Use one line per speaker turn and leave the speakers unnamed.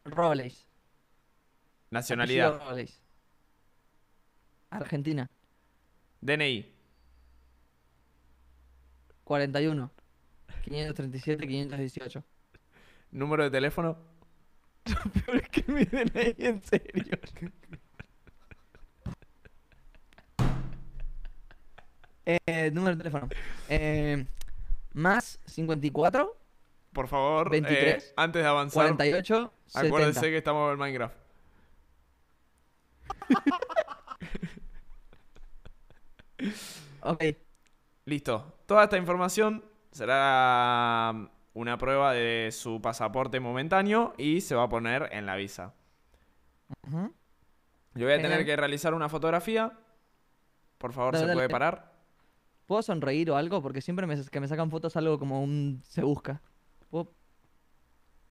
Robles. Apellido
Nacionalidad.
Robles. Argentina.
DNI.
41. 537, 518.
Número de teléfono.
Pero es que mi DNI, en serio. Número de teléfono. Más 54,
Por favor,
23,
antes de avanzar,
48,
acuérdese
70.
que estamos en el Minecraft.
Ok.
Listo. Toda esta información será una prueba de su pasaporte momentáneo y se va a poner en la visa.
Ujú.
Yo voy a tener
Genial.
que realizar una fotografía. Por favor,
Dale,
¿se puede
dale.
parar?
¿Puedo sonreír o algo? Porque siempre que me sacan fotos algo como un se busca. ¿Puedo